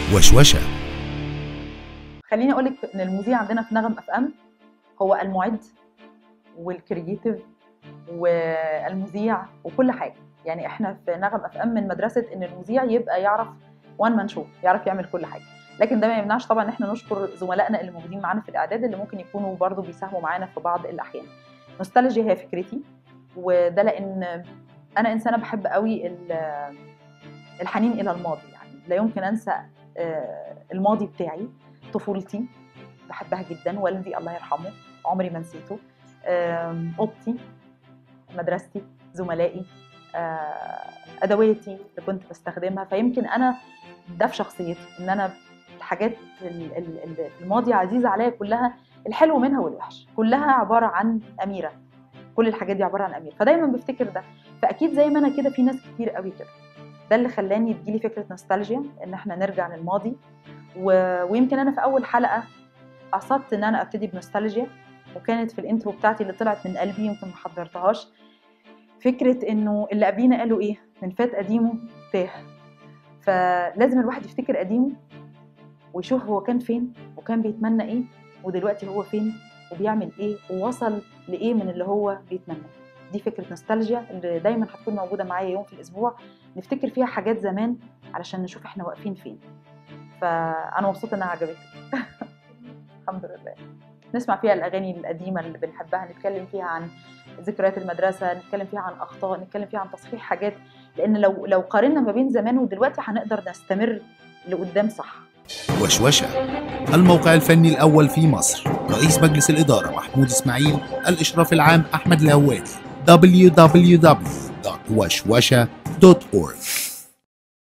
وشوشة. خليني اقول لك ان المذيع عندنا في نغم اف ام هو المعد والكرييتيف والمذيع وكل حاجه. يعني احنا في نغم اف ام من مدرسه ان المذيع يبقى يعرف وان مان شو، يعرف يعمل كل حاجه. لكن ده ما يمنعش طبعا ان احنا نشكر زملائنا اللي موجودين معانا في الاعداد اللي ممكن يكونوا برضو بيساهموا معانا في بعض الاحيان. نوستالجيا هي فكرتي، وده لان انا انسانه بحب قوي الحنين الى الماضي. يعني لا يمكن انسى الماضي بتاعي، طفولتي بحبها جدا، والدي الله يرحمه عمري ما نسيته، اوضتي، مدرستي، زملائي، ادواتي اللي كنت بستخدمها. فيمكن انا ده في شخصيتي ان انا الحاجات اللي في الماضي عزيزه عليا كلها، الحلو منها والوحش، كلها عباره عن اميره. كل الحاجات دي عباره عن اميره، فدايما بفتكر ده. فاكيد زي ما انا كده في ناس كتير قوي كده. ده اللي خلاني تجيلي فكره نوستالجيا، ان احنا نرجع للماضي. ويمكن انا في اول حلقه قصدت ان انا ابتدي بنوستالجيا، وكانت في الانترو بتاعتي اللي طلعت من قلبي، يمكن ما حضرتهاش، فكره انه اللي قبلينا قالوا ايه، من فات قديمه تاه. فلازم الواحد يفتكر قديمه ويشوف هو كان فين وكان بيتمنى ايه، ودلوقتي هو فين وبيعمل ايه ووصل لايه من اللي هو بيتمناه. دي فكره نوستالجيا اللي دايما هتكون موجوده معايا يوم في الاسبوع، نفتكر فيها حاجات زمان علشان نشوف احنا واقفين فين. فانا مبسوطه انها عجبتك. الحمد لله. نسمع فيها الاغاني القديمه اللي بنحبها، نتكلم فيها عن ذكريات المدرسه، نتكلم فيها عن اخطاء، نتكلم فيها عن تصحيح حاجات، لان لو قارنا ما بين زمان ودلوقتي هنقدر نستمر لقدام صح. وشوشة، الموقع الفني الأول في مصر، رئيس مجلس الإدارة محمود إسماعيل، الإشراف العام أحمد الهوادي. www.washwasha.org